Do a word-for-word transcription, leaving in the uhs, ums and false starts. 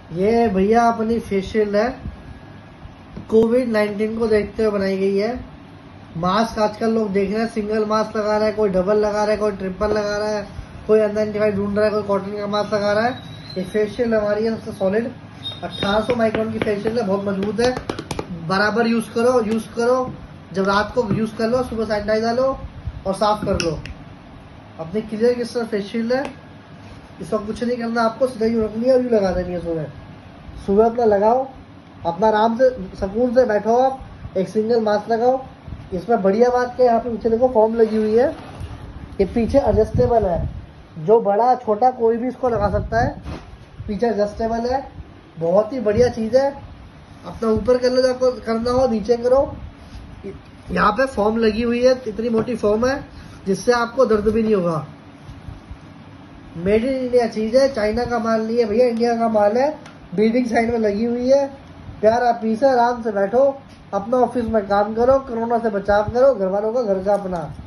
ये भैया अपनी फेशियल है, कोविड नाइन्टीन को देखते हुए बनाई गई है। मास्क आजकल लोग देख रहे हैं, सिंगल मास्क लगा रहा है, कोई डबल लगा रहा है, कोई ट्रिपल लगा रहा है, कोई एन नाइन्टी फाइव ढूंढ रहा है, कोई कॉटन का मास्क लगा रहा है। ये फेशियल हमारी है सबसे सॉलिड अठारह सौ माइक्रोन की फेशियल है, बहुत मजबूत है। बराबर यूज करो यूज करो जब रात को यूज कर लो, सुबह सैनिटाइज डालो और साफ कर लो। अपनी क्लियर किस तरह फेशियल है, इसका कुछ नहीं करना आपको, सीधा यूँ रखनी है और यूँ लगा देनी है। सुबह सुबह अपना लगाओ, अपना आराम से सुकून से बैठो, आप एक सिंगल मास्क लगाओ। इसमें बढ़िया बात क्या है, यहाँ पे पीछे देखो फॉर्म लगी हुई है, ये पीछे एडजस्टेबल है, जो बड़ा छोटा कोई भी इसको लगा सकता है। पीछे एडजस्टेबल है, बहुत ही बढ़िया चीज़ है। अपना ऊपर कर लो, आपको करना हो नीचे करो। यहाँ पे फॉर्म लगी हुई है, इतनी मोटी फॉर्म है जिससे आपको दर्द भी नहीं होगा। मेड इन इंडिया चीज़ है, चाइना का माल नहीं है भैया, इंडिया का माल है। बिल्डिंग साइड में लगी हुई है, प्यारा पीस है। आराम से बैठो, अपना ऑफिस में काम करो, कोरोना से बचाव करो, घर वालों का, घर का अपना।